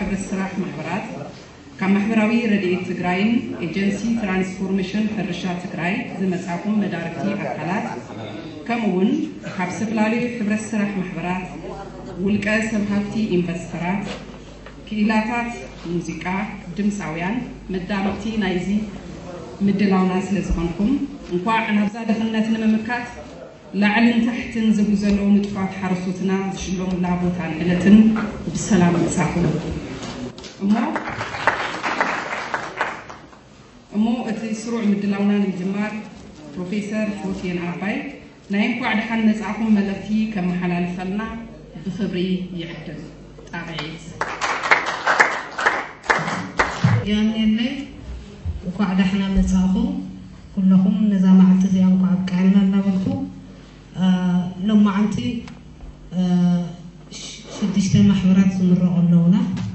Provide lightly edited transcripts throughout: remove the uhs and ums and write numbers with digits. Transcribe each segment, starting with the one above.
ሕብረት ስራሕ ማሕበራት ካብ ማሕበራዊ ረድኤት ትግራይን ኤጀንሲ ትራንስፎርሜሽን ሕርሻ ትግራይ ዝመጻኩም መዳርክቲ ኣካላት ከምኡውን ካብ ዝተፈላለዩ ሕብረት ስራሕ ማሕበራት ውልቀ ሰብ ሃብቲ ኢንቨስተራት ክኢላታት ሙዚቃ ድምፃውያን መዳምቲ ናይዚ ምድላውና ስለዝኾንኩም እንኳዕ ናብዛ ድኽነት ንምምካት ላዕልን ታሕትን ዝጉዘለው ንጥፋት ሓረስቶትና ዝሽሎሙላ ቦታን ዕለትን ብሰላም መጻኩም እሞ እቲ ስሩዕ ምድላውና ንምጅማር ፕሮፌሰር ፎቴን ኣባይ ናይ እንኳዕ ድሓን መጻኩም መልእኽቲ ከመሓላልፈልና ብኽብሪ ይዕድል ጣብዒት ያኔለይ እንኳዕ ድሓና መጻኩም ኩለኩም ነዛ መዓልቲ እዚኣ እንኳዕ ኣብቃዕልና እናበልኩ ሎማዓንቲ 6 ማሕበራት ዝምረቑ ኣለውና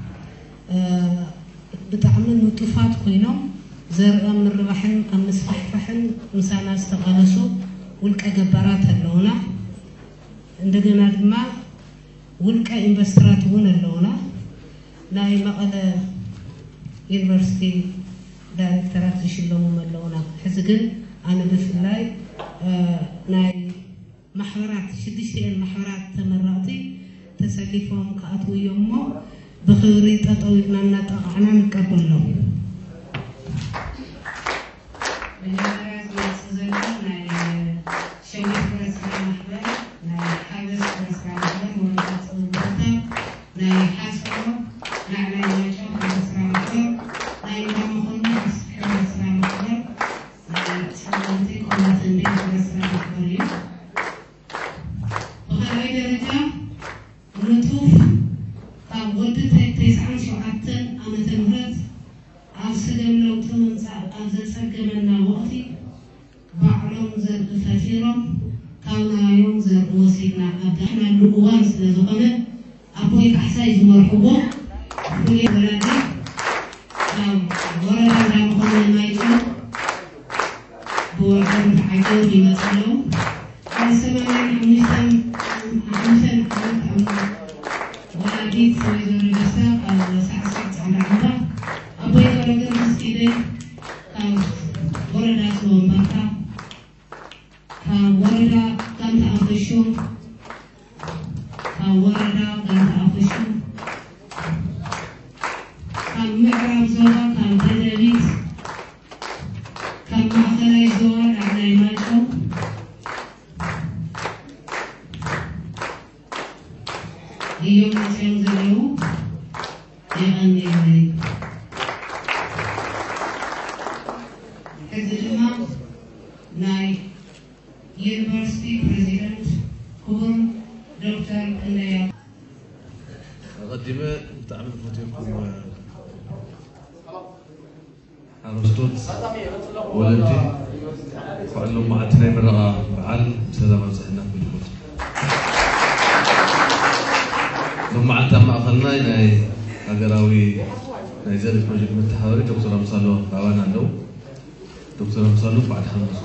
ብጣዕሚ ንጡፋት ኮይኖም ዘርኢ ምርባሕን ኣብ ምስፋሕፋሕን ምሳና ዝተቐለሱ ውልቀ ገባራት ኣለውና እንደገና ድማ ውልቀ ኢንቨስተራት እውን ኣለውና ናይ መቐለ ዩኒቨርሲቲ ዳይሬክተራት ዝሽለሙ ኣለውና ሕዚ ግን ኣነ ብፍላይ ናይ ማሕበራት 6 ማሕበራት ተመረቕቲ ተሰሊፎም ከኣትው እዮም እሞ ብኽብሪ ጠጠው ኢልና እናጠቓዕና ንቀበሎም ولدي فعلوا معتنا مرة بعل سلام زحنا في البيت لما عتنا ما أخذنا ناي أجراوي ناي زاد البروجكت متحوري دكتور أمصالو كوانا لو دكتور أمصالو بعد خمس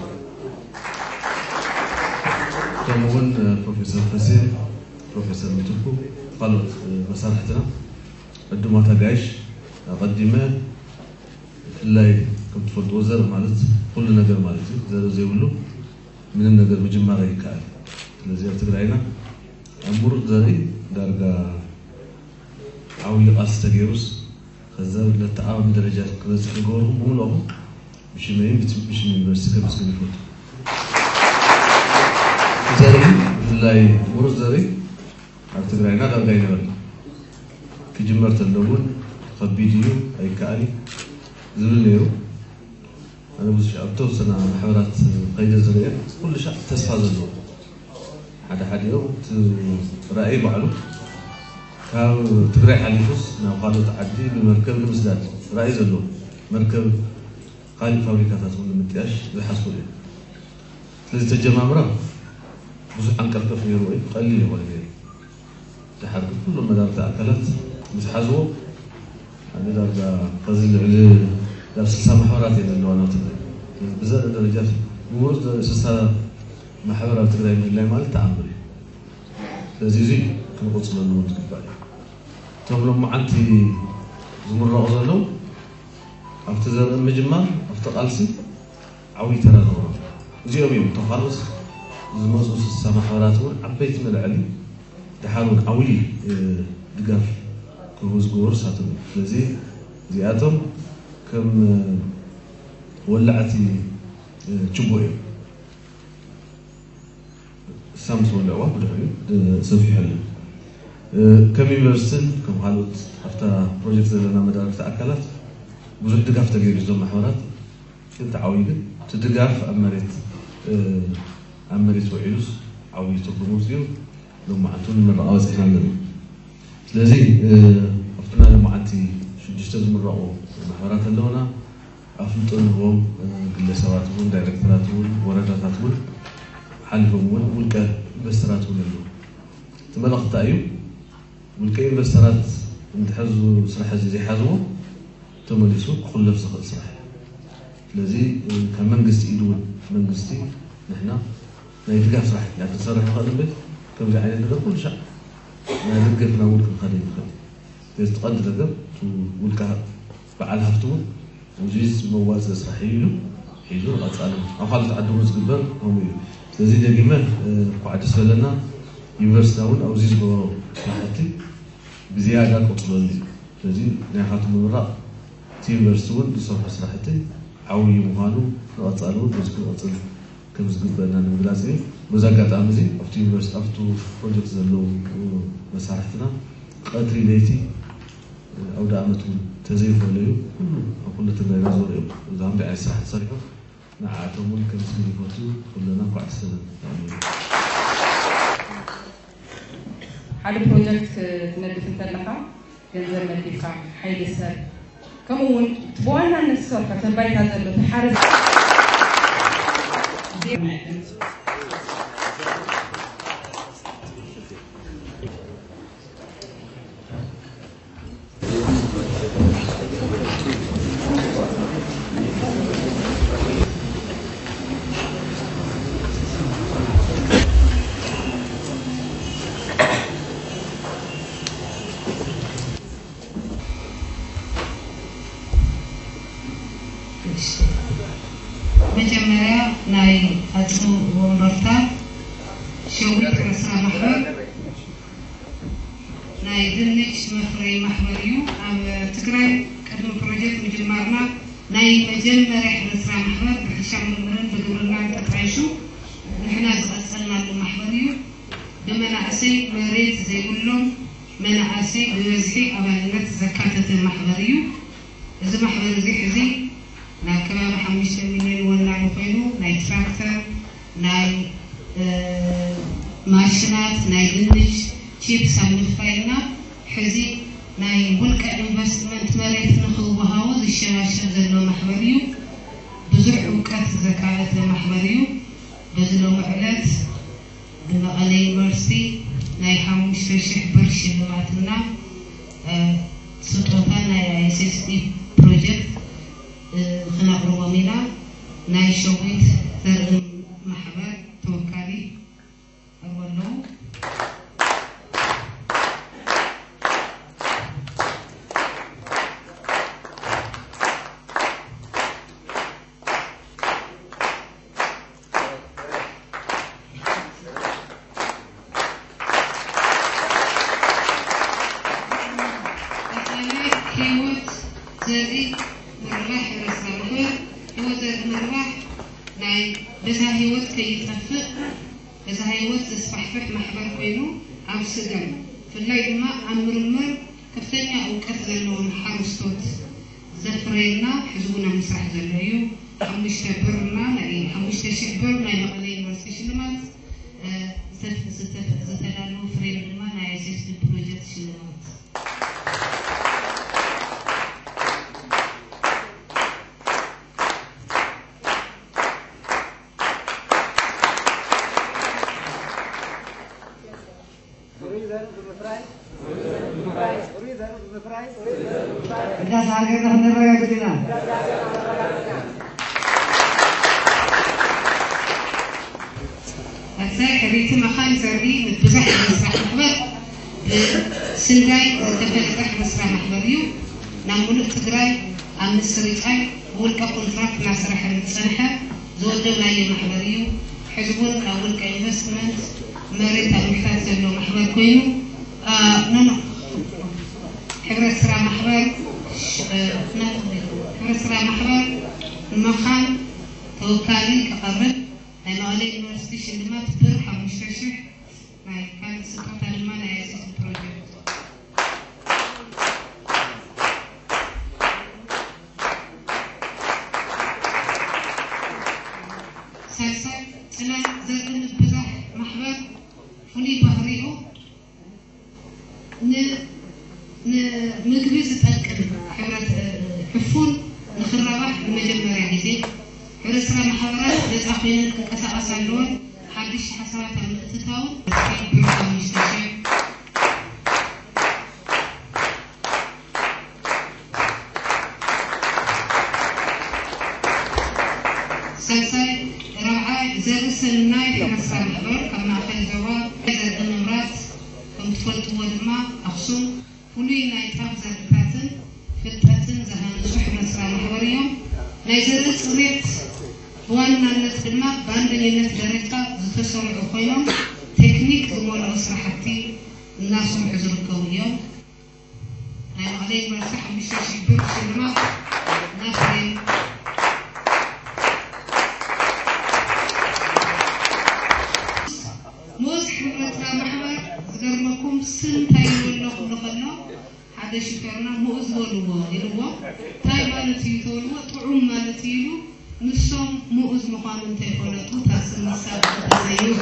كمون بروفيسور حسين بروفيسور ميتوكو قالوا مصالحتنا الدموع تجايش قدمه لاي كنت فلت وزر مالت كل نجار مالتي زي ولو من النجار مجمّع يكال لزيارة تقرأينا أمور زري درجة عوي قاس تجيروس خزّا للتعاون درجات كذا سنقولهم مو لهم مش مين بس كبس كل فوت زري لاي أمور زري على تقرأينا درجة ينبغي في جمرة اللون خبيديو أي كالي زلنيو أنا بس شعبته سنة محاولات قيد الزرية كل شيء تسفى زلوا حدا يوم رأي بعلو كان تقرأ حليفوس نقالوا تعدي بمركب المسدات رأي زلوا مركب قال فابريكات من المتياش بحصولي لذي تجمع مرة بس عنكر كفني روي قليل ولا غير تحرك كل مدار تأكلت بتحزوا أنا درجة قزل على درس محاورات اللي أنا تبي بزاد درجات مورد درس محاورات تقدر من اللي مال تعمري لذيذ كم قصة النور تكبر تقول لهم أنتي زمرق زلو أفتزر مجمع أفتقالسي عوي ترى نورا زيهم يوم تخلص زمزوس السماح وراتون عبيت من العلي تحاول عوي دقاف كروز جور ساتون لذي زياتهم كم ولعتي تشبوي سامس ولا واحد ولا سوفي حل كم يونيفرسيتي كم حالات أفتى بروجكت لنا مدارس أكلات بزود دقاف تغيير زوم محورات كنت عوي تدقاف أمريت وعيوس عوي تبرموزيو لما عتون من رأس إحنا لنا لذي أفتنا لما عتي شو جستز من رأو محورات اللونا أفلتونهم جلساتهم دايركتراتهم ورداتهم حلفهم والكا بستراتهم اللون تملق تأيو والكا بسترات نتحزوا صراحة زي حزوا تملسوا كل نفس صراحة لذي كان منقص إيدون منقصتي نحنا نيتقاف صراحة يعني تصرح خادم بيت كم جاي عندنا كل شيء نلقفنا ولكن خادم بس تقدر تقدر والكا بعد هفتون وجيز مواد صحيحيلو حيزو غاتسالو افضل تعدو زغبر هم لذي دغيما قاعد سلنا يونيفرسيتاون او زيز بو صحتي بزياده قطلولي لذي نحات مرا يونيفرسيتاون بصرف صحتي عوي مهانو غاتسالو بزكو غاتسال كم زغبرنا نمغلاسي بزاغات امزي افتو يونيفرسيتي افتو بروجكت زلو مسارحتنا قدري ليتي أو دعمته تزيف ولا يو أقول لك إنه يزور يوم إذا عم بعيش راح تصرفه نعاتهم ممكن نسمي فوتو كلنا قاعد السنة حال بروجكت تمدف التلقى ينزل مدفع حيل السر كمون تبوانا نسول فتنبري هذا اللي تحارب مجمرة ناي أتو ومرتا شويت رسا محور ناي دنيش مفري محوريو أم تقرأ قدم بروجيكت مجمرنا ناي مجمرة رسا محور بحشام المرن بدورنا تقرأشو نحنا أسألنا المحوريو بمنا عسي مريت زي كلهم منا عسي بوزحي أمانات زكاة المحوريو إذا محور زي حزي ناي كمان 5 مليون ولا نفينو ناي تراكتر ناي ماشينات ناي دنيش تشيبس عم نفايلنا حزي ناي ولك انفستمنت مريت نخوها وذ الشاشة زلو محوريو بزرع وكات زكاة المحوريو بزلو معلات بمقالي يونيفرسيتي ناي 5,000 برش لمعتنا سطوطان ناي ICSD بروجكت خناقرو ومينا ناي شويت ثرم محبر توكالي أولو هيوت زادي مرواح رسامه هيوت مرواح ناي بزا هيوت كيتفق بزا هيوت تسفحفح محبر كوينو عم سجن في الليل ما عم مرمر كفتنيا أو كثرنا ونحرستوت زفرينا حزبنا مسرح زليو عم يشتبرنا ناي عم يشتبرنا يقلي يونيفرسيتي شلمات زتلالو فريم ما ناي سيستم بروجكت شلمات Kita sangat menerima kita. أتاك ريت مخان زردي متبزح مسرح محبر سنداي تفلت مسرح محبريو نعمل تجري عن السريعة ولك كونتراكت مع سرحة السنحة زودنا أي محبريو حزبون أو ولك إنفستمنت مريت محتاج له محبر كوينو نحن حبر سرا محبر حبر سرا محبر المخان توكالي كقبل لأنه عليه يونيفرسيتي شلمات برحة مشرشح كانت سقطة المانا يأسيس البروجيكت سلسل سلام زرقن البزاح محبر فني بهريو نمجبز تأكد حبرة حفون نخربح المجمع يعني حبرة سلام محبرات لتأخينا كأسا اللون حدش حسابات المقتتاو في برقم مشتشي سلسل رابعة زرس الناي في مصر الحبر كما أخذ جواب إذا النمرات كم تفلت ودماء أخصم فلوي ناي تابزة الباتن في الباتن زهان شح مصر الحبريوم ناي زرس ريت وانا نتدماء باندني نتدرجة زتسرع أخيهم تكنيك دمول أسرحتي الناس محزر الكويوم يعني عليه مرسح بشاشي برش الماء ناخرين موز حبرتنا محور زقرمكم سنتاي ولو لقنا هذا شكرنا موز ولو يلو تاي مالتي تولو طعم مالتي له نسوم موز مقام تيفولتو تاسن السابق تزيو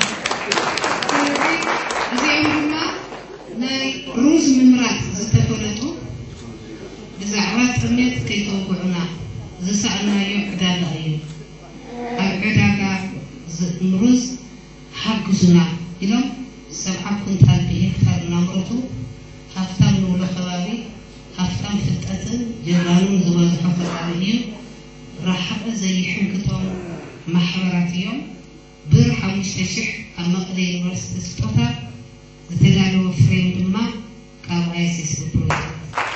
زي ما ناي روز ممرات زتفولتو بزعوات رميت كي توقعنا زسألنا يعدانا أيو عدانا مروز حقزنا إلهم 7 كنتال بهكتار نمرتو هفتام نولو خواري هفتام فتأتن جرانون زواج حفظ راح زي حنكتهم محوراتيهم برحة مشتشح المقلي يونيفرسيتي ستوتا زتلالو فريم دما كاب آيسيس البروجيكت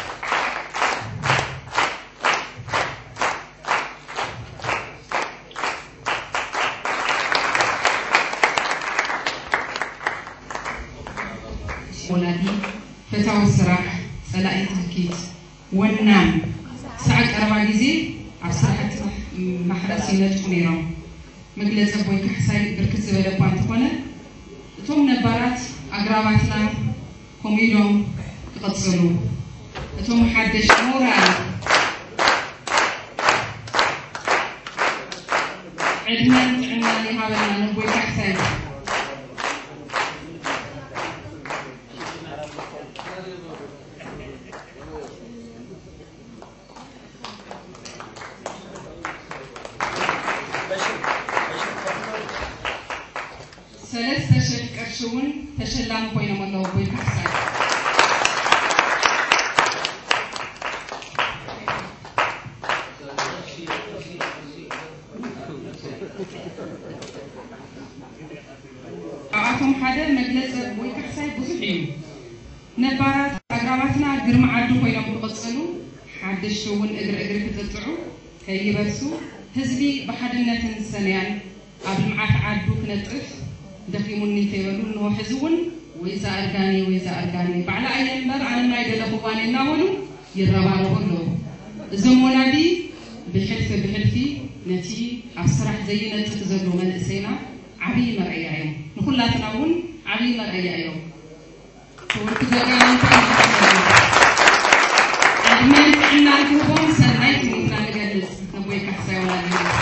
ولادي فتاو السراح سلائي تحكيت والنام ساعة 4 جزي عبصراحة محرسي نجميرهم مجلس أبوي كحساي بركز ولا بانت هنا توم نبارات أقرباتنا كوميلهم تقصلوا توم حدش مورال عندنا اللي هذا نبوي كحساي ثلاثة شركة شون تشلام بين مالله وبين حسن. أعطهم حدا مجلس وين حسن بصحيح. نبارات أقرباتنا قرم عدو بين مقصلو حد الشون إجر كتطعو هي بسو هزبي بحدنا تنسنيان قبل معك عدو كنطف دخيموني تيبلون إنه حزون وإذا أرجاني بعد أيام بر على ما يدل خواني ناولو يربارو له زمونا دي بحلفي نتي أسرح زينا تتزلوا من السينا عبي مرأي يوم نقول لا تناول عبي مرأي يوم وتزلوا أدمن إحنا نكون سنايت مثل نجلس نبوي كحسي ولا نجلس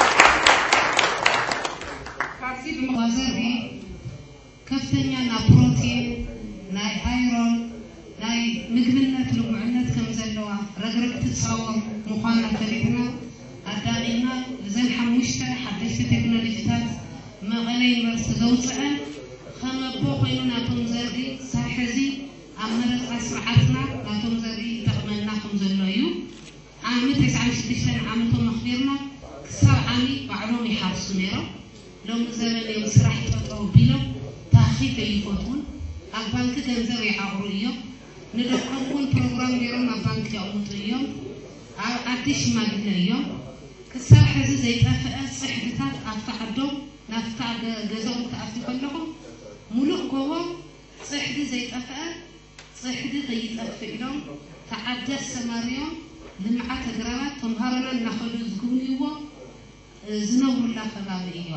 وزري كفتنيا نا بروتين ناي ايرون ناي مجبنة لقعنة كم زلوا رجرك تتصور مقارنة تريبنا أدانينا زين حموشتا حدث تكنولوجيات ما غلي مرسدوسعن خم بوقينا ناتم زري ساحزي أمرت أسرعتنا ناتم زري تقمنا خم زلوا عام 96 عامتهم مخبرنا كسر عامي بعرون يحرسوا نيرو لو زمان يوم سرحت أو بيلو تأخير يفوتون البنك جنزوي عقرية ندخلون بروجرام يوم أبانك يوم اليوم عديش ما قلنا اليوم كسر حزة زي تفقد صحتات أفتقدهم نفتقد جزء تأفتي كلهم ملوك جوا صحة زي تفقد صحة زي تفقدهم تعدى السماريون لمعة تجربة تنهارنا ناخذ زقوني و زنور الله خبابيه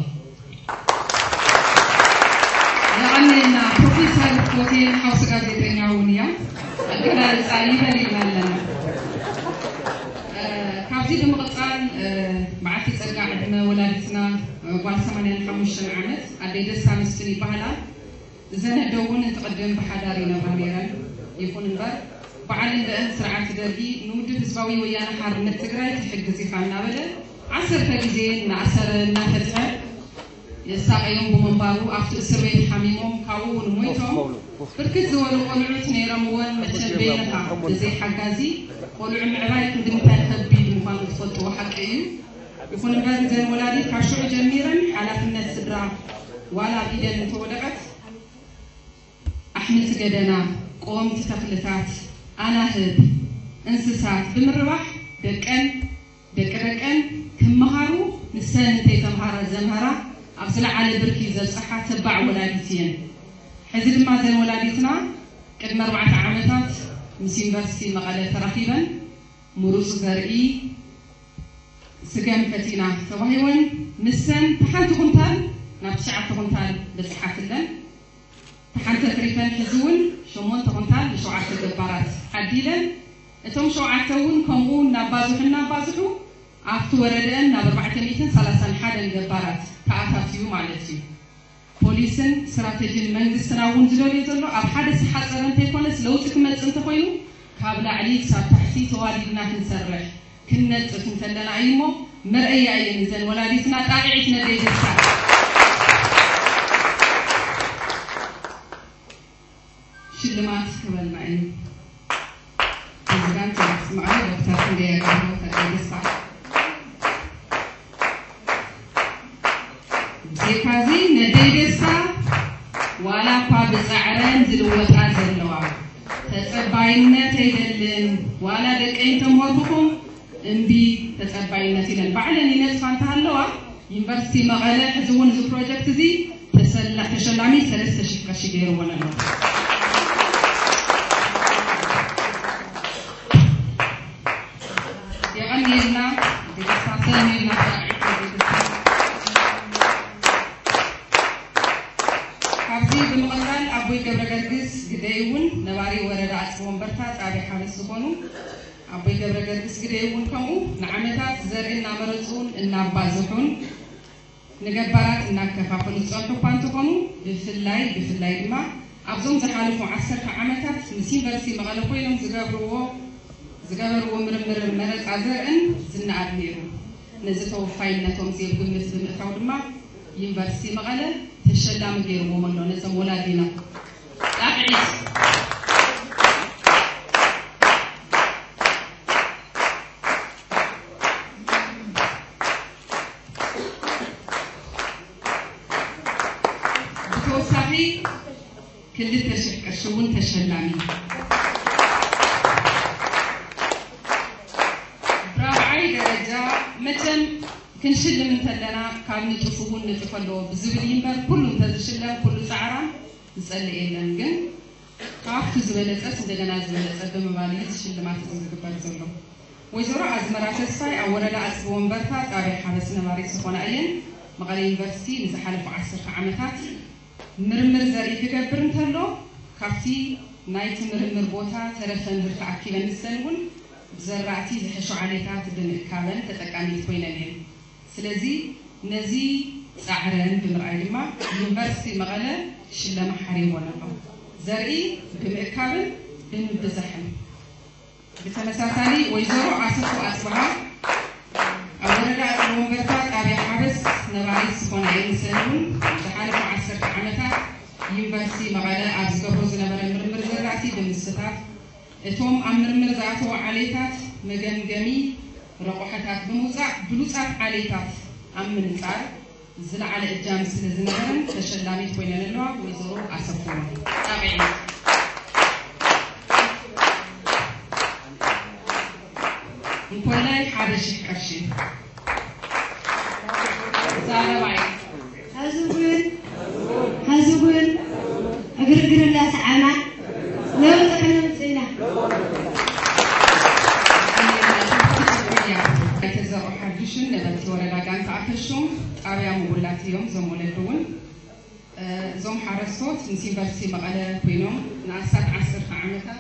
يعني إن بروفيسور كوتين حوس قاعدين يعونيا كنا سعيدة لنا كابتن المقطعان معك ترجع عندنا ولادتنا قال 85 عامت عديد سامستني بحلا زين دون نتقدم بحضارنا باميرا يكون نبر بعدين بأن سرعة درجي نود بسبوي ويانا حرب التجري تحجزي خلنا بده 10 فجزين 10 نفتح يساقيهم بمنبارو أفتو سرين حميمهم كاوون مويتهم بركز زورو قلعت نيرموان مثل بينها زي حجازي قلع معرايك دمتان خبيد مفان تفوتوا حقين يكون بعد زين ولادي كاشو جميرا على فن السدرا ولا بيدن تولقت أحمد قدنا قوم تفلتات أنا هب انسسات بمربح دكان كمهارو نسان تيتمهارا زمهارا أبسلع على بركي زل صحة تبع ولادتين حزب ما زين ولادتنا قدم 4 عامات مس يونيفرسيتي مقالة ترحيبا مروس زرعي سجن فتينا تواهيون مسن تحنت كنتال نبشع كنتال بصحة الله تحنت تريفا حزون شمون تكنتال بشعة الجبارات عديلا اتم شعاتون كمون نبازحنا نبازحو عفتو وردن نبر 431 الجبارات تعاطفيو مالتي بوليسن استراتيجي المنجستنا ونزلوا يزلوا أب حدث حصلن تيكونس لو تكمل أنت خوينو كابلا عليك صار تحتي تواليدنا كنسرح كنا تكنتلنا عيمو مرأي عين زين ولادتنا طاقعتنا ديجسا شلمات كمان معي إذا كنت معي دكتور كنديا كمان ديجسا كازي نديدسا ولا قاب زعران زلوت عزلوا تسبعينات يدلن ولا دقين تموتكم انبي تسبعينات يدلن بعلن ينصفان تهلوا يونيفرسيتي مقالة حزون زو بروجكت زي تشلامي 3 شي ديرو ولا لا يعني لنا ديساسني لنا أبوي جبرجرجس جديون نواري ورد عصفون برتات أبي حارس زبونو أبوي جبرجرجس جديون كمو نعمتات زرعين نامرزون النابازحون نجبرات نكفافون الصالح بانتقونو بفلاي ما أبزون زحالفو 10 عامتات مسين برسي مغالفو يوم زجابرو مرز عزرن زنا عدنيرو نزتو فايلناتهم زي بقمة المقاود ما يونيفرسيتي مغالة تشلام غير ومنو نزم ولادنا أبعيس بتوصحي كل الشؤون تشلامي برابعي درجة مثل كنشل من تلنا كان نتفقون نتفلو بزبلين بر كله تزشلم كله سعرا نسأل إيلان جن كافت زبلت أس دجنا زبلت بمبالي تشل ما تزقبل زلوا ويزرع أزمرات الصاي أولا لا أسبوع بركة قابل حارسنا ماريس خنا أين مقالة يونيفرسيتي نزحلف 10 عامات مرمر زري تكبرن تلو كافتي نايت مرمر بوتا ترفن بركة كيلن السنون بزرعتي زحشو عليكات بالكابن تتكامل توينين سلازي نزي سعران بمرأي لما يونيفرسيتي مقالة شلما حريم ولا زرعي بمكابل بمبزحن بتمساتاني ويزورو عاصفو أصبحا أولا المنبرتات أبي حابس نبعيس خونعين سنون زحالفو 10 عامتات يونيفرسيتي مقالة أبزقبروز نبرا مرمر زرعتي بمستات اتوم أمرمر زعتو عليتات مجمجمي رقحتات بلوصات عليتات أمن صار زل على الجام سلزنبرن تشلامي توينن لوا ويزورو أسفونا تابعين እንኮላይ حادش قرشي زالباي هزبون أقرقر الله تعالى لو تحنا مسينا كتزرع حدشن نبتي وردا كان تعفشهم طابيا مغلات يوم زمولدون زوم حرسوت نسي برسي مقاله كوينوم ناسات 10 عامታት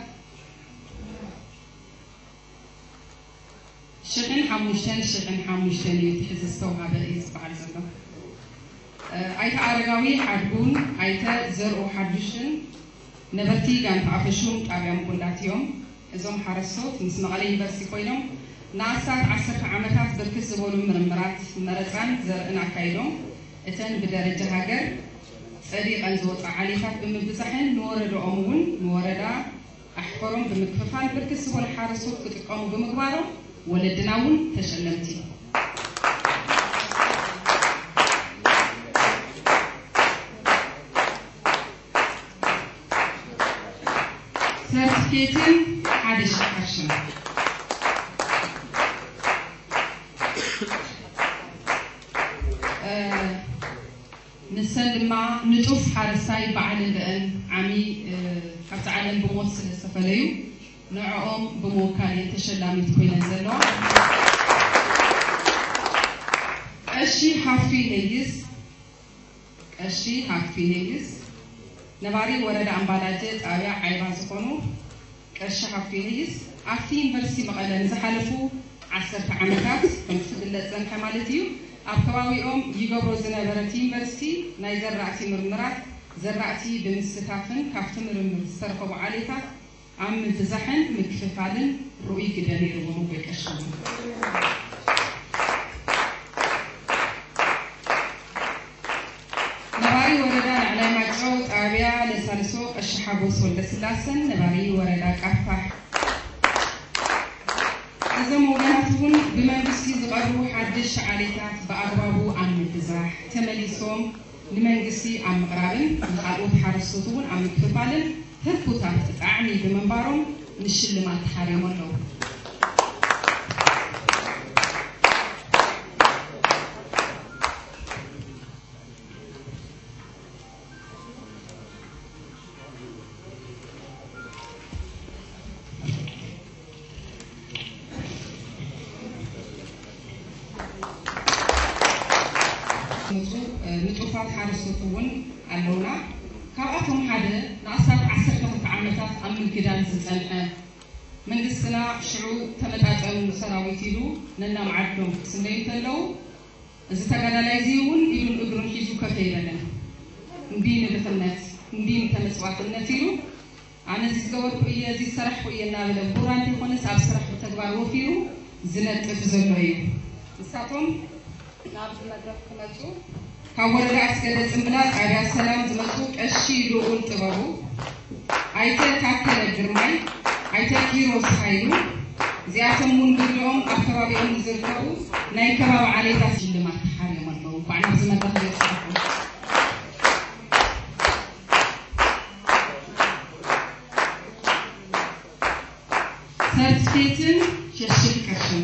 شغن حموشتن يتحزستو هذا يصبح زلو ايتا عرقاوي حدون ايتا زرعو حدشن نبتي كان تعفشهم طابيا مغلات يوم زوم حرسوت نسي مقاله برسي كوينوم ناسات 10 عامታት بركز زبولو مرمرات مرزان زرعنا كايدوم اتن بدرجة هاجر صديق الزوط عليها بمبزحن نورد أمون نوردا أحفرهم بمكففان بركس ولا حارسوت كتقاموا بمقبارهم ولدناون تشلمتي سيرتيفيكيتن حادش قرشن نسال مع نشوف حارساي بعد البن عمي كابت عالم بموت سلسفليو نعوم بموكالي تشلامي تكوين زلو أشي حافي هيس نباري ورد عن بلاجات آيا عيبا زخونو أشي حافي هيس عارفين برسي مقالا نزحلفو 10 عامታት بمفد اللزن حمالتيو أبكواويهم يجبروا زنابرتي مرسي نايزرعتي مرمرات زرعتي بمستفافن كافتم مرمر سرقوا عليها عم تزحن مكففالن رؤي كداني رغمو بكشون نباري وردان على مجعود آبيا لسالسو الشحابو سول سلاسن نباري وردان كافح إذا موجاتهم بمنجسي زغرو حدش عليتات بأغرابو عن متزاح تمليسهم لمنجسي عن مقرابن مخالوط حرصتون عن مكففالن هركوتات تتعني بمنبارهم نشلمات حريم الله نتوفات حارسوتون اللونا كاباتهم حدا ناسات 10 عامታት أمن كدان زلزلنا من السنة شعو تمتاجن سراويتيلو ننا معدهم سنيتلو إذا تقال لازيون يلون أجرون حيزو كفيلنا ندين بثنات ندين تمسوات النتيلو أنا زيزور كوية زي سرح كوية نابل القرآن تخونس عب سرح بتقبار وفيرو زنت افزلويو نساتهم نابل مدرف كمتو كاورد عسكرة زمبلات على السلام زمتوك أشي لؤون تبارو عيتا تاكل الجرماي عيتا كيروس حيلو زياتهم من بلوم أكبابيهم زرقو ناي كباب علي تاسجل ما تحاري مرلو وعنا بزمت دخل يسحقو سيرتفيتن ششل كرشن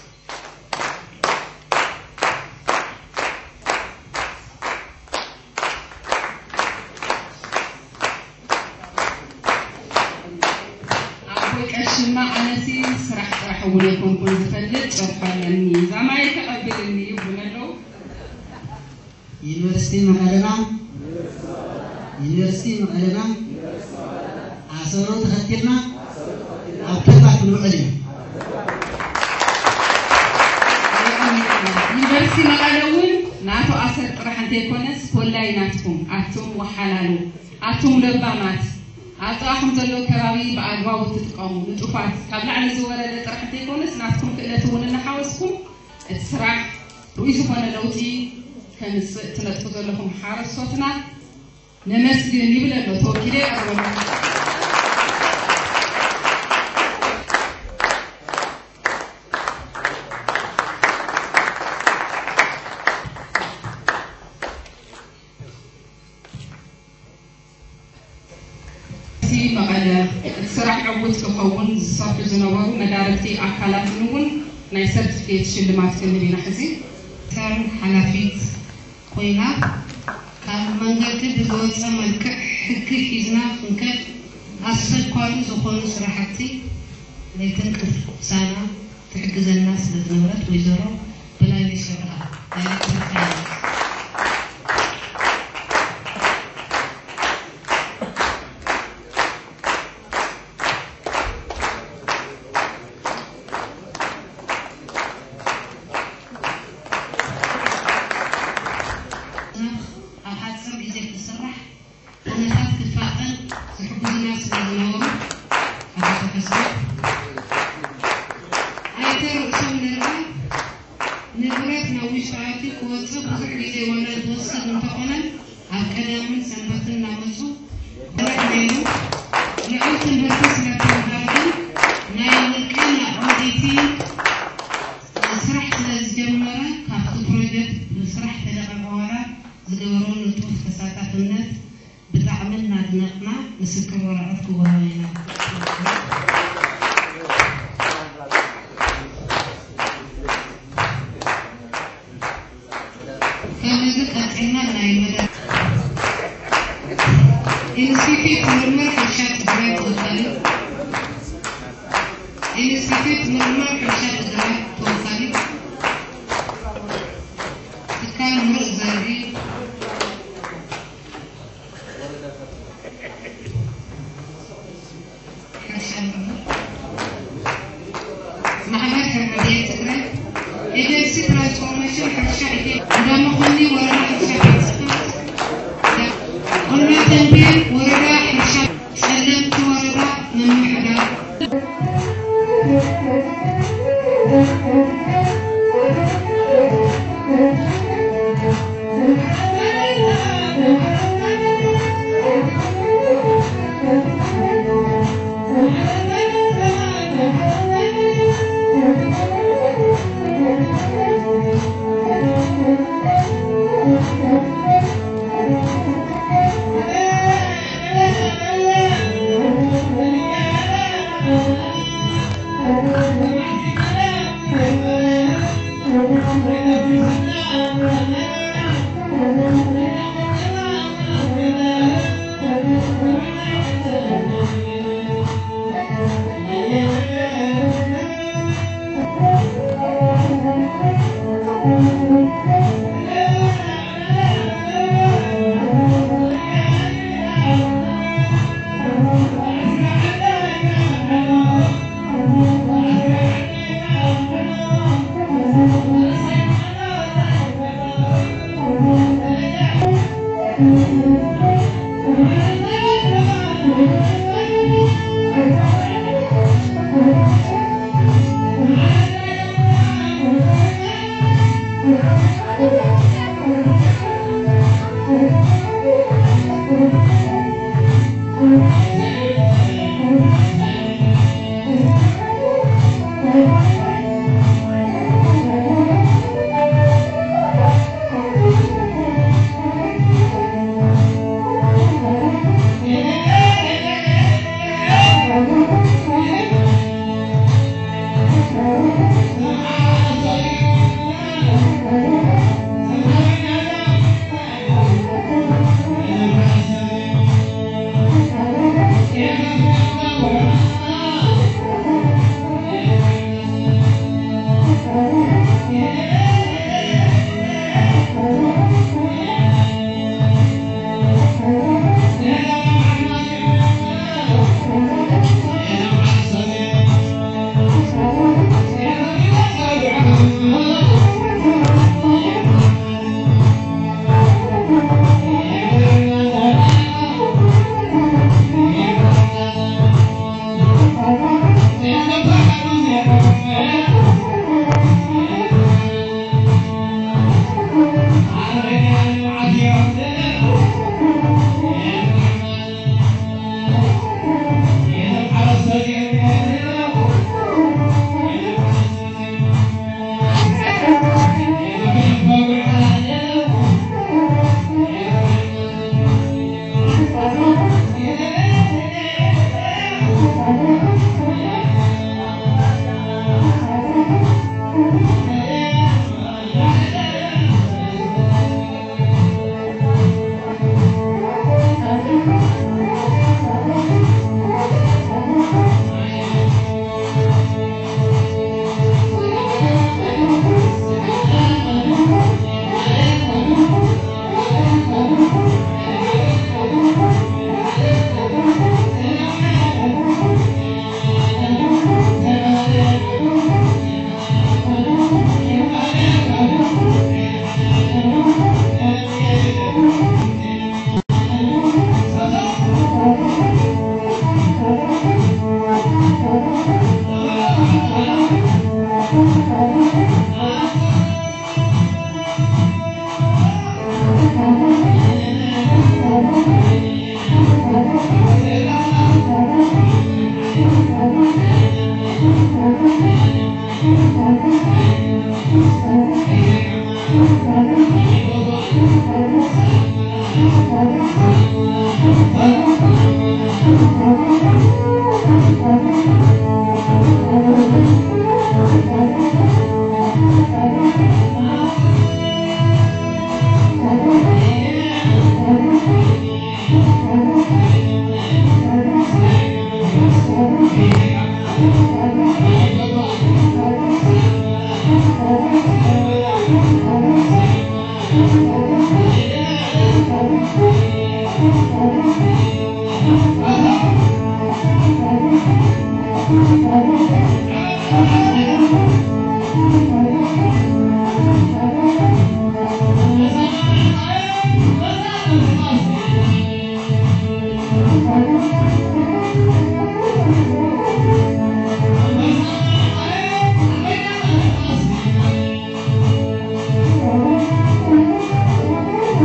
ما أنسي سرح وليكون كل فلت رفعني زمان يتقبلني يبنلو يونيفرسيتي مقالنا عصورو تختلنا أبكبات نوعلي يونيفرسيتي مقالون ناتو أسر راح نتيكونس كلها يناتكم أتم وحلالو أتم لبامات أطاحم تلو كرامي بأجواء وتتقاموا نتوفات قبل عن الزوالة راح تيكونس ناسكم كلاتون النحاوسكم السرع رئيسو فانا لوتي كان تنتفضل لكم حارس صوتنا نمسجن يبلا لو توكيلي أرونا مقالة السرح عود كفون صافي زنوار مدارتي أكلات نون ናይ ሰርቲፊኬት ሽልማት ክንብል ኢና ሕዚ ሰር ሓላፊት ኮይና ካብ መንገዲ ብዝወፀ መልክዕ ሕጊ ሒዝና ክንከድ ኣስቸኳሊ ዝኾኑ ስራሕቲ ለይትን ቅሳና ትሕግዘና ስለዝነበረት ወይዘሮ በላይነሽ ሸብርሃ ዳይሬክተር ፋይናንስ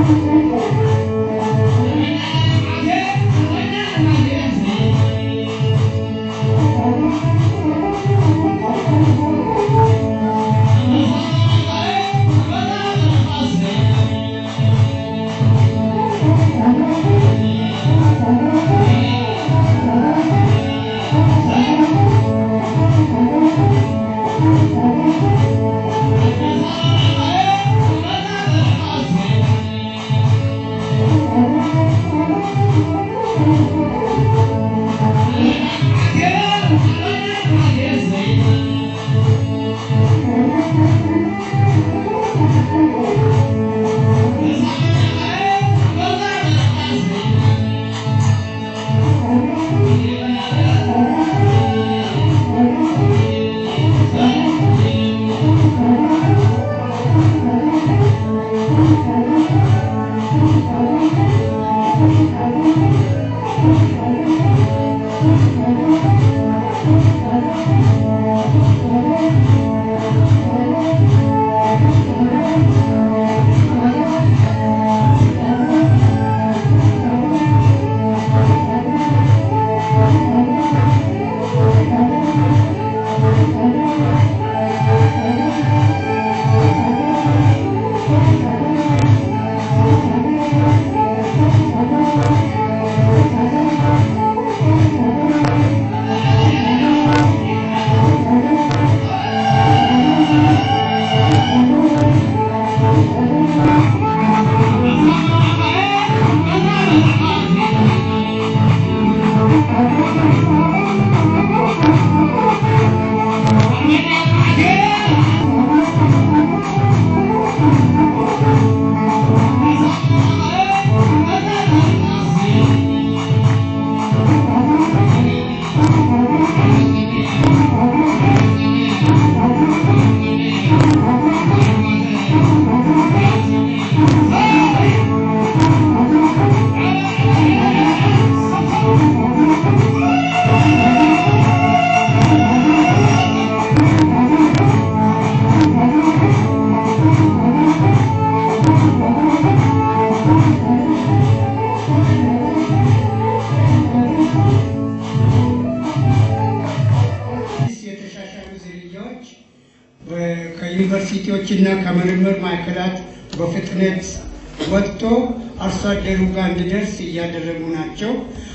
ከዩኒቨርሲቲዎችና ከምርምር ማዕከላት በፍጥነት ወጥቶ አርሶ አደሩ ጋር እንዲደርስ እያደረጉ ናቸው።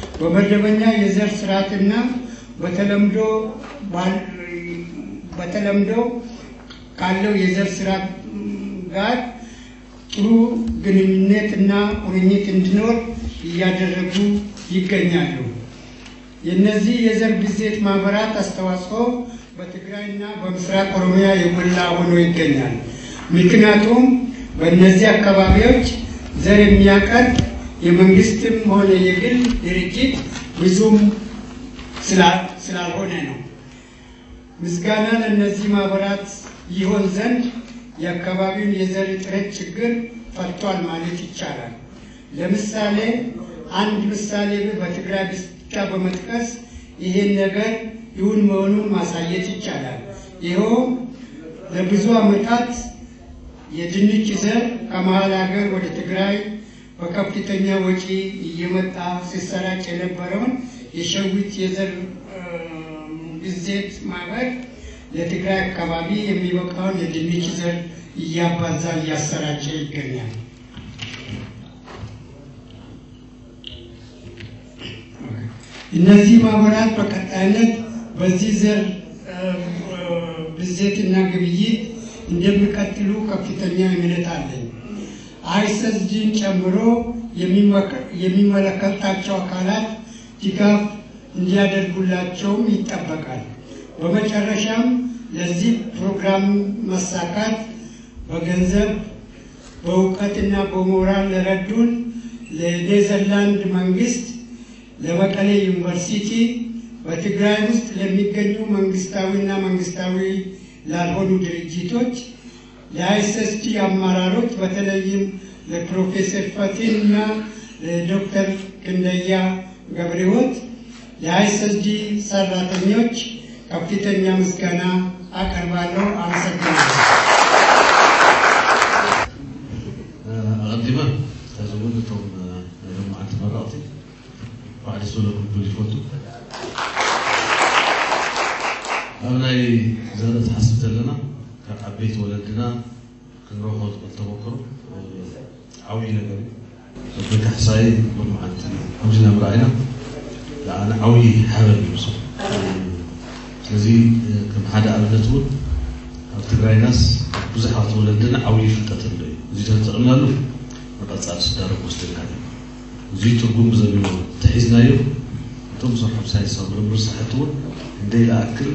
በመደበኛ የዘር ስርዓትና በተለምዶ ካለው የዘር ስርዓት ጋር ጥሩ ግንኙነትና ቁርኝት እንዲኖር እያደረጉ ይገኛሉ። የነዚህ የዘር ብዜት ማህበራት አስተዋጽኦ በትግራይና በምስራቅ ኦሮሚያ የጎላ ሆኖ ይገኛል። ምክንያቱም በእነዚህ አካባቢዎች ዘር የሚያቀርብ የመንግስትም ሆነ የግል ድርጅት ብዙም ስላልሆነ ነው። ምስጋና ለእነዚህ ማህበራት ይሆን ዘንድ የአካባቢውን የዘር እጥረት ችግር ፈቷል ማለት ይቻላል። ለምሳሌ አንድ ምሳሌ በትግራይ ብቻ በመጥቀስ ይሄን ነገር ይሁን መሆኑን ማሳየት ይቻላል። ይሄው ለብዙ ዓመታት የድንች ዘር ከመሃል ሀገር ወደ ትግራይ በከፍተኛ ወጪ እየመጣ ሲሰራጭ የነበረውን የሸዊት የዘር ብዜት ማህበር ለትግራይ አካባቢ የሚበቃውን የድንች ዘር እያባዛ እያሰራጨ ይገኛል። እነዚህ ማህበራት በቀጣይነት በዚህ ዘር ብዜትና ግብይት እንደሚቀጥሉ ከፍተኛ እምነት አለኝ። አይሰስዲን ጨምሮ የሚመለከታቸው አካላት ድጋፍ እንዲያደርጉላቸውም ይጠበቃል። በመጨረሻም ለዚህ ፕሮግራም መሳካት በገንዘብ በእውቀትና በሞራል ለረዱን ለኔዘርላንድ መንግስት፣ ለመቀሌ ዩኒቨርሲቲ፣ በትግራይ ውስጥ ለሚገኙ መንግስታዊና መንግስታዊ ላልሆኑ ድርጅቶች፣ ለአይሰስዲ አመራሮች በተለይም ለፕሮፌሰር ፈቲንና ለዶክተር ክንደያ ገብረሕይወት፣ ለአይሰስዲ ሰራተኞች ከፍተኛ ምስጋና አቀርባለሁ። አመሰግናለሁ። تزودتهم مع مراتي بعد سولكم كل فوتو أنا زادت حسبت لنا كعبيت ولدنا كنروحوا نتوكل عوي نقول بك حساي بمعنى وجنا براينا لا أنا عوي حبل يوسف ስለዚህ ከም ሓደ ኣብነት እውን ኣብ ትግራይ ናስ ብዙሓት ወለድና ዓብዪ ፍልጠት ኣለዩ እዚ ተጠቕምናሉ መቐፃሊ ስዳረግ ወስደናል እዚ ትርጉም ዘለዎ ተሒዝናዮ እቶም ዝሰርሖም ሳይንሳዊ ምርምር ስራሕቲ እውን እንደይ ዝኣክል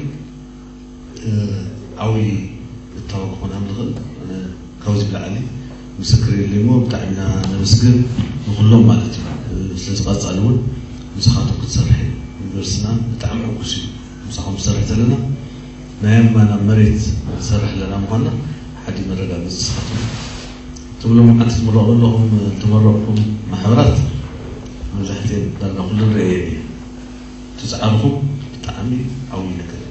ዓብዪ እታወቅ ክኾና ንኽእል ካብዚ ብላዕሊ ምስክር የለሞ ብጣዕሚ ኢና ነመስግን ንኩሎም ማለት እዩ ስለዚ ቀፃሊ እውን ምስኻቶም ክትሰርሕ ዩኒቨርስና ብጣዕሚ ዕጉስ እዩ مسحهم سرحت لنا نايم أنا مريت سرح لنا مهنا حد مرة بس سخطوا تقولون أنت تمرقوا لهم تمرقوا محاورات مجاهدين لأن كل الرأي تزعرهم تعمي عوينا كده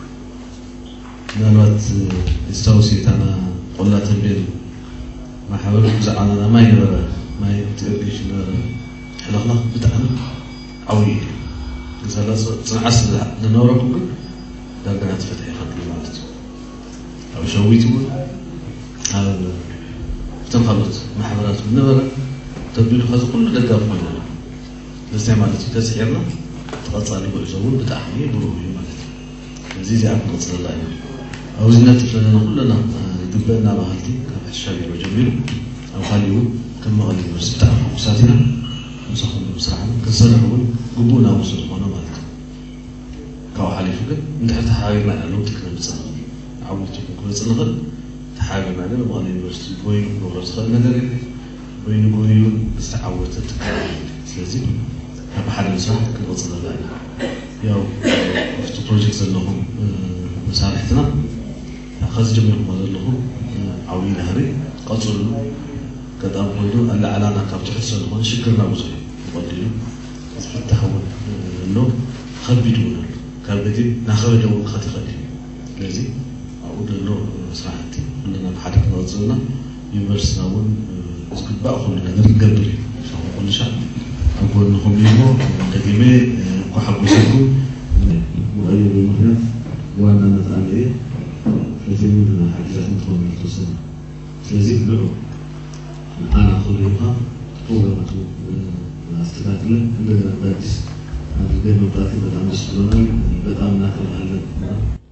نالوات استوسيت أنا قلات البيل محاورات زعلنا ما يبرا ما يتقلش حلقنا بتعمي عوي مثلا صنعت لنوركم درجات فتح خط المعرض أو شويتوا هذا تنخلط محاضرات النبرة تبدو هذا كله دقائق مالنا الاستعمالات تسعيرنا تقطع لي بأجول بتحميه بروحي مالتي نزيد عقد قصر الله أو زينات فلنا كلنا دبنا مهالتي كان الشاغل وجميل أو خليون كما قال المرسل تعرفوا مساتنا مسخون مسرحنا كسرهم قبونا وصدقونا مالك كاو حليفك انت حتى حاجه معنا لو تكنا بتصل عودتك كل صنغل تحاجه معنا بغاني يونيفرسيتي بوين بروغرام صغير نقدر بوين بوين استعودت لازم هذا حد مسرح كنوصل لها يا في بروجيكت لهم مسارحتنا خاص جميعهم هذا لهم عوين هري قصر قدام كله الا على كابتن حسن هون شكرنا وزي ودي التحول له خبيدونا كابتن ناخذ جو خطيخدي لازم اقول له صراحتي كلنا بحد نوصلنا يونيفرسيتي ون اسكت بقى كلنا نقدر كل شيء اقول لهم يمو دقيمه كحبسكم مغير المهنه وانا نتعامل لازم حاجات ندخل نتصل لازم نروح أنا أخذها فوق استفادنا عندنا بادس هذا البيت مبادئ بدأنا نشتغل بدأنا ناخذ هذا